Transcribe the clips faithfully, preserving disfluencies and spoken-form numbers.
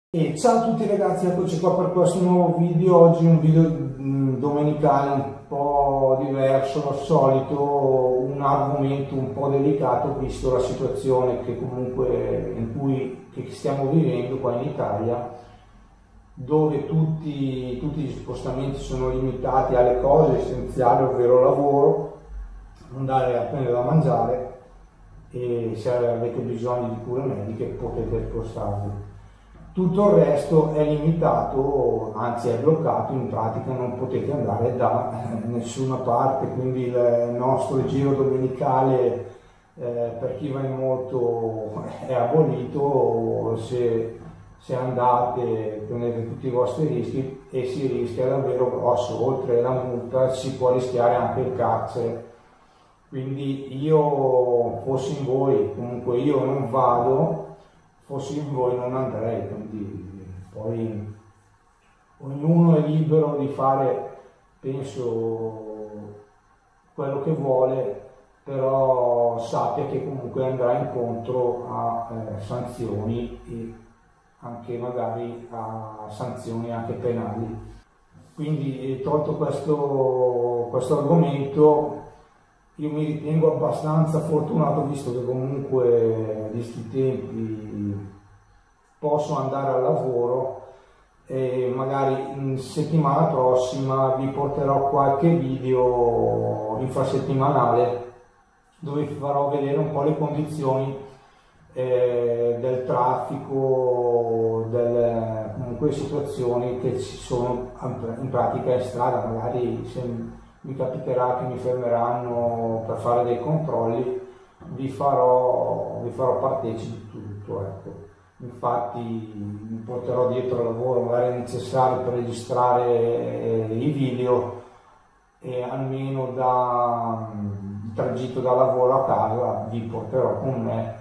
E ciao a tutti ragazzi, eccoci qua per questo nuovo video. Oggi un video mh, domenicale un po' diverso dal solito, un argomento un po' delicato visto la situazione che comunque in cui che stiamo vivendo qua in Italia, dove tutti, tutti gli spostamenti sono limitati alle cose essenziali, ovvero lavoro, andare a prendere da mangiare e se avete bisogno di cure mediche potete spostarvi. Tutto il resto è limitato, anzi è bloccato, in pratica non potete andare da nessuna parte, quindi il nostro giro domenicale eh, per chi va in moto è abolito. Se, se andate prendete tutti i vostri rischi e si rischia davvero grosso, oltre la multa si può rischiare anche il carcere. Quindi io, fossi in voi, comunque io non vado, fossi in voi non andrei, quindi poi ognuno è libero di fare, penso, quello che vuole, però sappia che comunque andrà incontro a eh, sanzioni e anche magari a sanzioni anche penali. Quindi tolto questo, questo argomento, io mi ritengo abbastanza fortunato, visto che comunque di sti tempi posso andare al lavoro e magari in settimana prossima vi porterò qualche video infrasettimanale dove vi farò vedere un po' le condizioni eh, del traffico, delle comunque situazioni che ci sono in pratica in strada. Magari se mi capiterà che mi fermeranno per fare dei controlli, vi farò, vi farò partecipi di tutto, ecco. Infatti mi porterò dietro al lavoro, magari è necessario per registrare i video, e almeno da il tragitto da lavoro a casa vi porterò con me,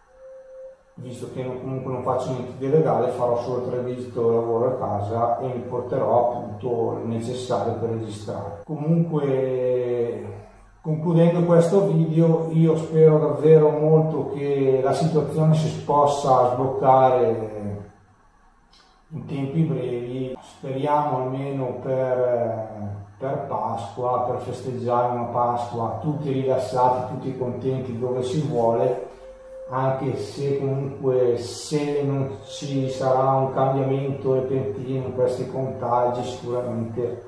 visto che comunque non faccio niente di illegale, farò solo il tragitto lavoro a casa e mi porterò appunto il necessario per registrare. Comunque, concludendo questo video, io spero davvero molto che la situazione si possa sbloccare in tempi brevi. Speriamo almeno per, per Pasqua, per festeggiare una Pasqua tutti rilassati, tutti contenti, dove si vuole, anche se comunque se non ci sarà un cambiamento repentino in questi contagi, sicuramente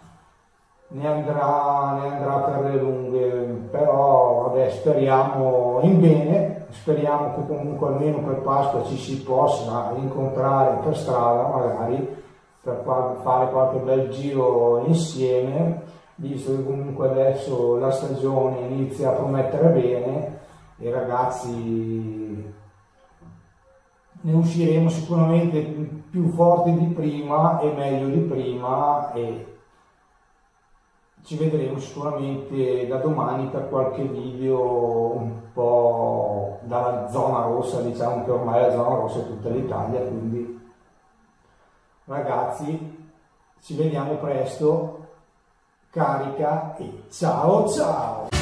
ne andrà, ne andrà per le lunghe. Però vabbè, speriamo in bene, speriamo che comunque almeno per Pasqua ci si possa incontrare per strada, magari per fare qualche bel giro insieme, visto che comunque adesso la stagione inizia a promettere bene. E ragazzi, ne usciremo sicuramente più forti di prima e meglio di prima, e ci vedremo sicuramente da domani per qualche video un po' dalla zona rossa, diciamo che ormai la zona rossa è tutta l'Italia. Quindi ragazzi, ci vediamo presto, carica e ciao ciao!